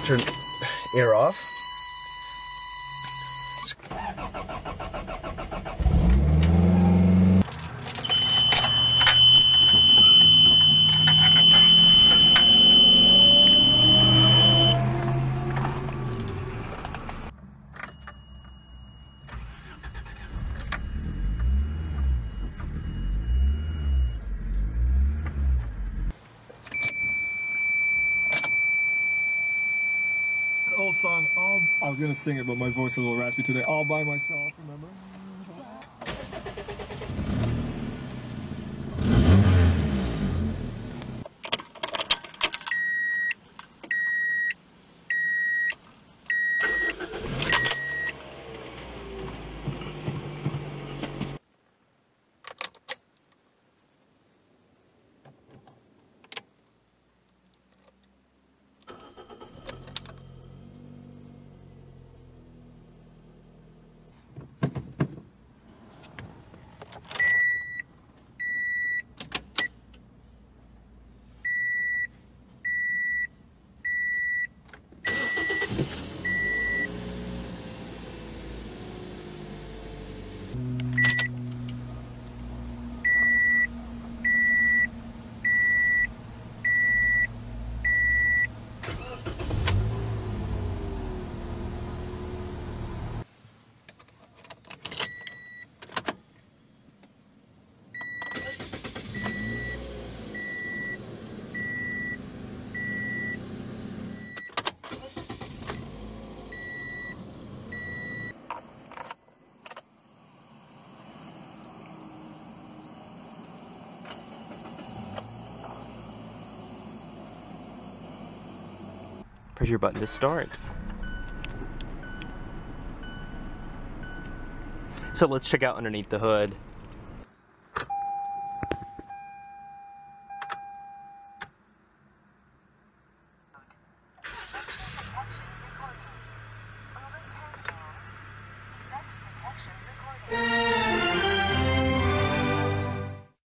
turn air off. Old song, I was gonna sing it, but my voice is a little raspy today. All by myself, remember? Press your button to start. So let's check out underneath the hood.